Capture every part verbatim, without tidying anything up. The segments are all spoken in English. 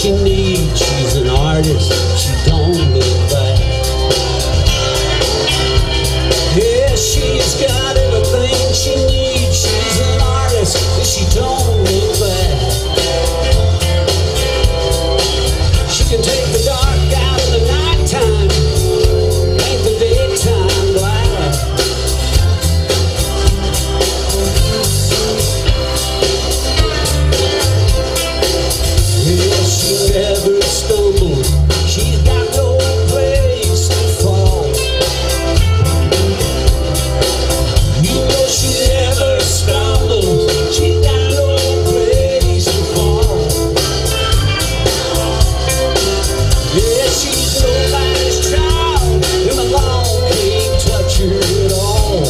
she needs. She's an artist, she don't look back. Yeah, she's got everything she needs. She's an artist, and she don't look back. She can take the dark out of the nighttime, make the daytime black. Yeah, she never stumbles. She's got no place to fall. You know she never stumbles. She's got no place to fall. Yeah, she's nobody's child, and the law can't touch her at all.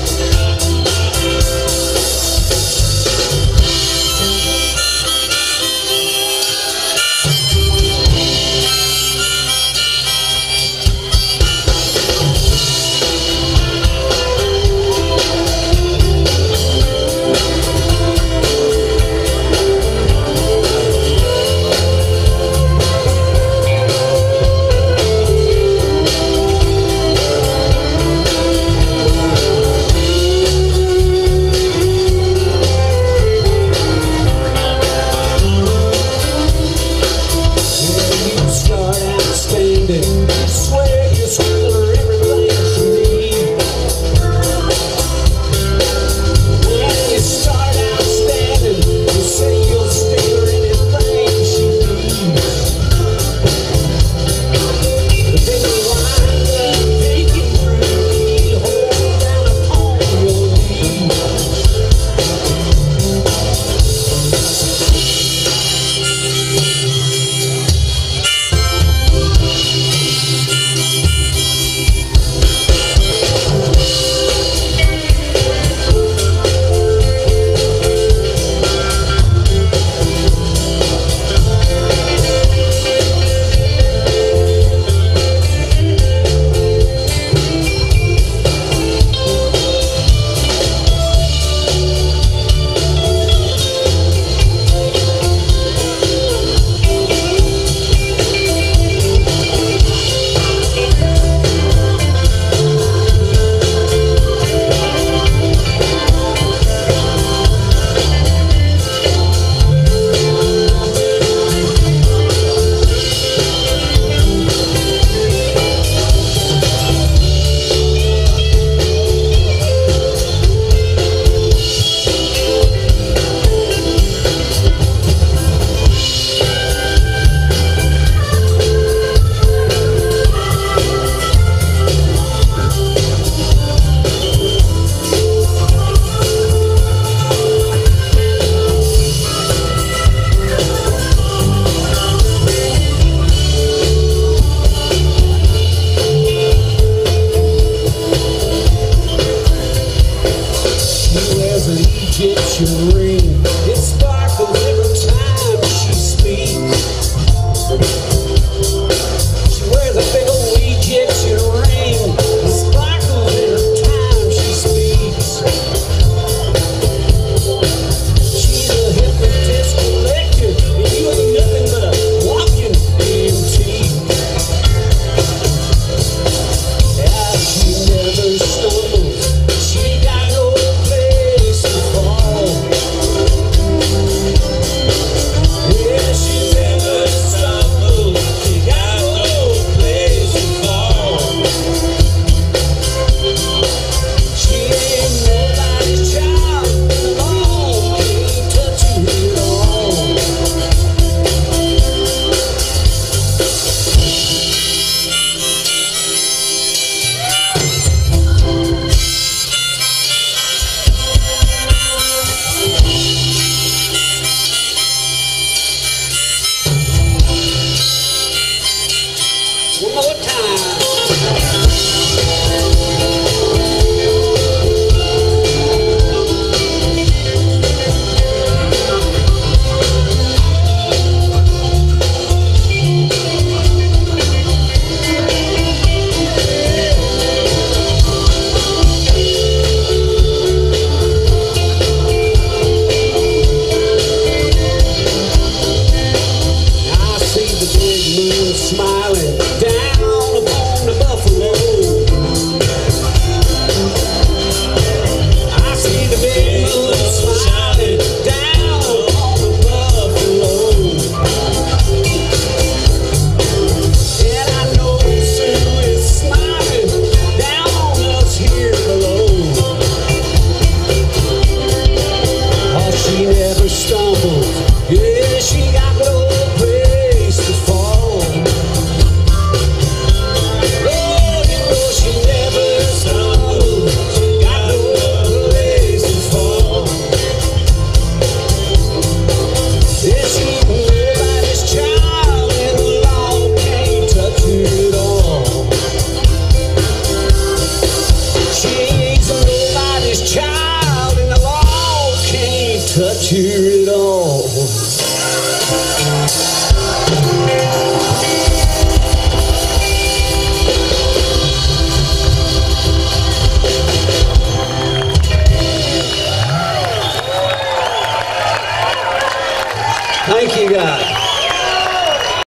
Egyptian ring, it sparkles every time she speaks. She wears a big old Egyptian ring, it sparkles every time she speaks. She's a hypnotist collector, and you ain't nothing but a walking antique. Yeah, she never stumbles, she got no place to fall. stumbles. Yeah, she got no place to fall. Oh, you know she never stumbles. She got no place to fall. Yeah, she nobody's child, and the law can't touch it all. She ain't nobody's child, and the law can't touch her at all.